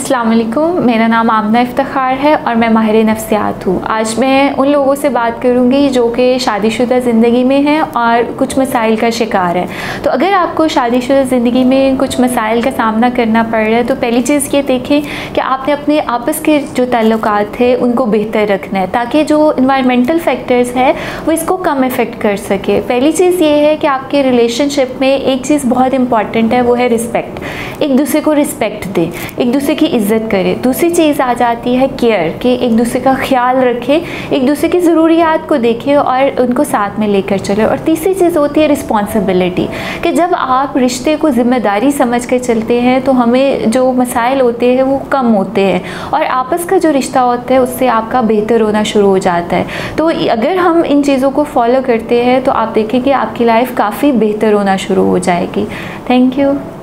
अस्सलाम वालेकुम, मेरा नाम आमना इफ्तिखार है और मैं माहिर नफ्सियात हूँ। आज मैं उन लोगों से बात करूँगी जो कि शादीशुदा ज़िंदगी में हैं और कुछ मसाइल का शिकार है। तो अगर आपको शादीशुदा ज़िंदगी में कुछ मसाइल का सामना करना पड़ रहा है तो पहली चीज़ ये देखें कि आपने अपने आपस के जो ताल्लुकात है उनको बेहतर रखना है, ताकि जो इन्वायरमेंटल फैक्टर्स है वो इसको कम इफ़ेक्ट कर सके। पहली चीज़ ये है कि आपके रिलेशनशिप में एक चीज़ बहुत इंपॉर्टेंट है, वो है रिस्पेक्ट। एक दूसरे को रिस्पेक्ट दें, एक दूसरे की इज़्ज़त करें। दूसरी चीज़ आ जाती है केयर, कि एक दूसरे का ख्याल रखें, एक दूसरे की ज़रूरियात को देखें और उनको साथ में लेकर चलें। और तीसरी चीज़ होती है रिस्पॉन्सिबिलिटी, कि जब आप रिश्ते को ज़िम्मेदारी समझ कर चलते हैं तो हमें जो मसाइल होते हैं वो कम होते हैं और आपस का जो रिश्ता होता है उससे आपका बेहतर होना शुरू हो जाता है। तो अगर हम इन चीज़ों को फॉलो करते हैं तो आप देखें कि आपकी लाइफ काफ़ी बेहतर होना शुरू हो जाएगी। Thank you.